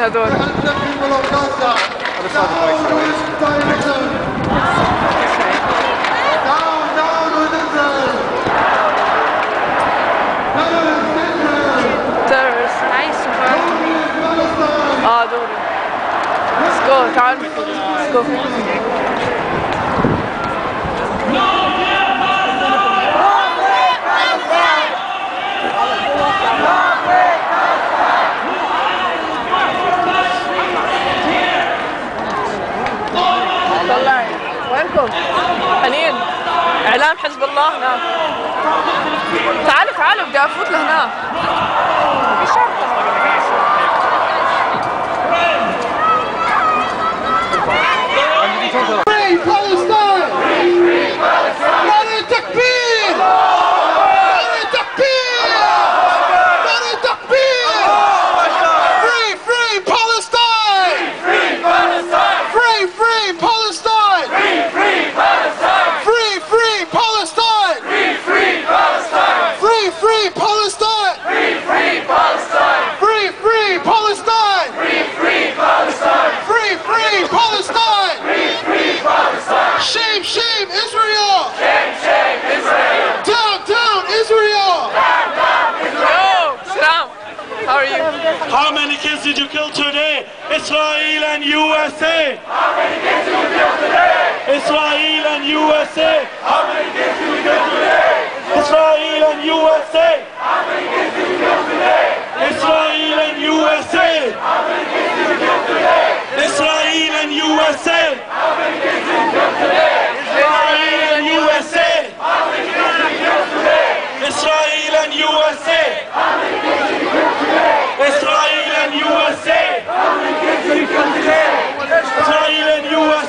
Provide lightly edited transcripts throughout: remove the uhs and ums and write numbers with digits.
مين هذول؟ terrorists. Nice one. دوري. Let's go, تعال. Let's go. طلعي وينكم؟ حنين اعلام حزب الله هناك. تعالوا بدي افوت لهناك. في شرطة. Free Palestine! نادي التكبير! نادي التكبير! نادي التكبير! Free Palestine! Free Palestine! Free Palestine! Free Palestine! Free Palestine! Free Palestine! Free Palestine! Free Palestine! Free Palestine! Free Palestine! Shame Israel! Shame Israel! Down Israel! Yo, Salam. How are you? How many kids did you kill today? Israel and USA! How many kids did you kill today? Israel and USA! How many kids did you kill today? Israel and USA! How many kids did you kill today? Israel and USA! How many kids did you kill today? Israel and USA! How many kids did you kill today? Israel and USA! How many kids did you kill today? Israel and USA! How many kids did you kill today? Israel and USA! How many kids did you kill today? Israel and USA!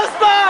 Palestine!